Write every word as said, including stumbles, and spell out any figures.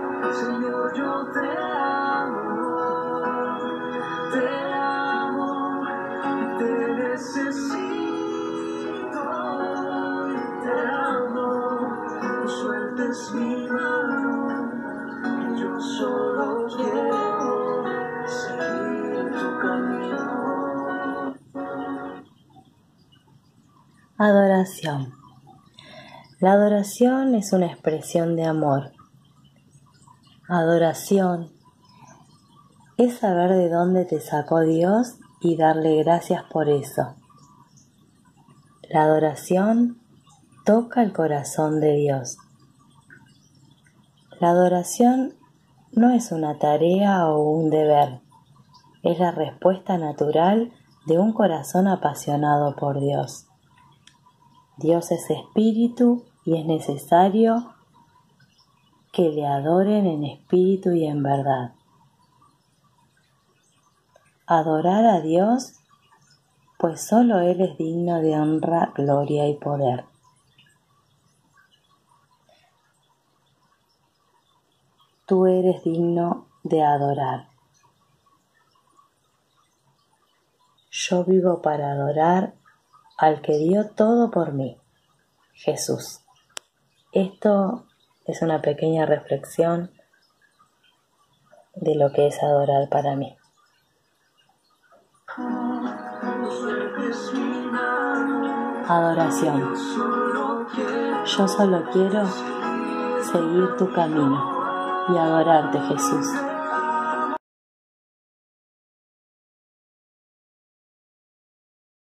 Señor, yo te amo, te amo, te necesito, te amo, no sueltes mi mano, que yo solo quiero seguir tu camino. Adoración. La adoración es una expresión de amor. Adoración es saber de dónde te sacó Dios y darle gracias por eso. La adoración toca el corazón de Dios. La adoración no es una tarea o un deber, es la respuesta natural de un corazón apasionado por Dios. Dios es espíritu y es necesario que le adoren en espíritu y en verdad. Adorar a Dios, pues solo Él es digno de honra, gloria y poder. Tú eres digno de adorar. Yo vivo para adorar al que dio todo por mí, Jesús. Esto es una pequeña reflexión de lo que es adorar para mí. Adoración. Yo solo quiero seguir tu camino y adorarte, Jesús.